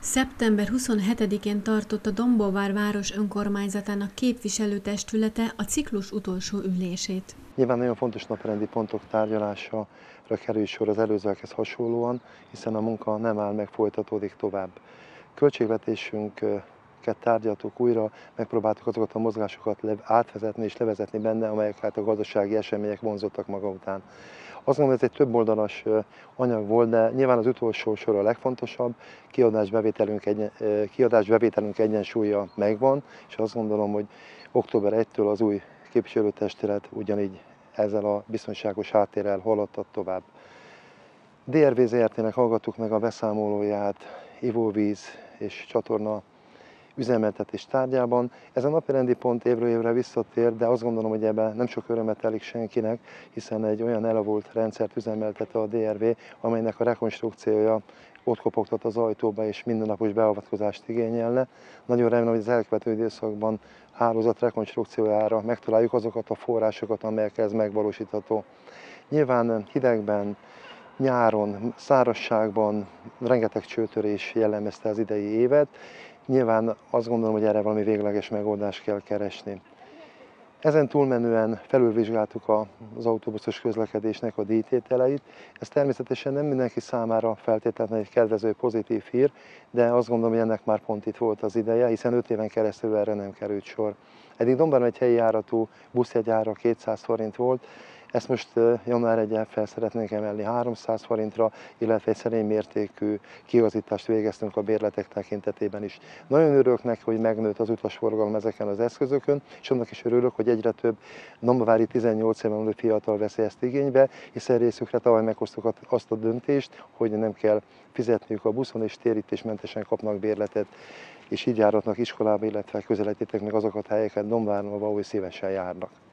Szeptember 27-én tartott a Dombóvár város önkormányzatának képviselőtestülete a ciklus utolsó ülését. Nyilván nagyon fontos napirendi pontok tárgyalására kerül sor az előzőekhez hasonlóan, hiszen a munka nem áll meg, folytatódik tovább. Költségvetésünket tárgyaltuk újra, megpróbáltuk azokat a mozgásokat átvezetni és levezetni benne, amelyeket a gazdasági események vonzottak maga után. Azt gondolom, hogy ez egy többoldalas anyag volt, de nyilván az utolsó sor a legfontosabb, kiadás-bevételünk egyensúlya megvan, és azt gondolom, hogy október 1-től az új képviselőtestület ugyanígy ezzel a biztonságos háttérrel haladhat tovább. DRV Zrt-nek hallgattuk meg a beszámolóját ivóvíz és csatorna üzemeltetés tárgyában. Ez a napirendi pont évről évre visszatér, de azt gondolom, hogy ebben nem sok örömet telik senkinek, hiszen egy olyan elavult rendszert üzemeltet a DRV, amelynek a rekonstrukciója ott kopogtat az ajtóba és mindennapos beavatkozást igényelne. Nagyon remélem, hogy az elkövetkező időszakban hálózat rekonstrukciójára megtaláljuk azokat a forrásokat, amelyekkel ez megvalósítható. Nyilván hidegben, nyáron, szárazságban rengeteg csőtörés jellemezte az idei évet. Nyilván azt gondolom, hogy erre valami végleges megoldást kell keresni. Ezen túlmenően felülvizsgáltuk az autóbuszos közlekedésnek a díjtételeit. Ez természetesen nem mindenki számára feltétlenül egy kedvező, pozitív hír, de azt gondolom, hogy ennek már pont itt volt az ideje, hiszen 5 éven keresztül erre nem került sor. Eddig Dombán egy helyi járatú buszjegyára 200 forint volt, ezt most január 1-el fel szeretnénk emelni 300 forintra, illetve egy szerény mértékű kiigazítást végeztünk a bérletek tekintetében is. Nagyon örülök neki, hogy megnőtt az utasforgalom ezeken az eszközökön, és annak is örülök, hogy egyre több dombovári 18 éven aluli fiatal veszi ezt igénybe, hiszen részükre tavaly meghoztuk azt a döntést, hogy nem kell fizetniük a buszon, és térítésmentesen kapnak bérletet, és így járatnak iskolába, illetve közelítettek meg azokat a helyeket Dombvárba, ahol szívesen járnak.